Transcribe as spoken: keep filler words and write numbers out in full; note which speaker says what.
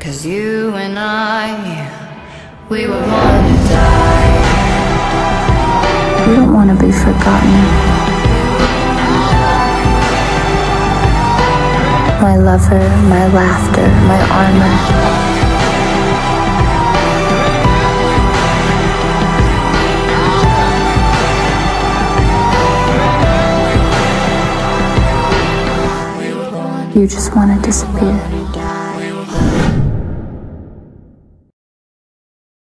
Speaker 1: 'Cause you and I, we were born to die.
Speaker 2: We don't want to be forgotten. My lover, my laughter, my armor. You just want to disappear.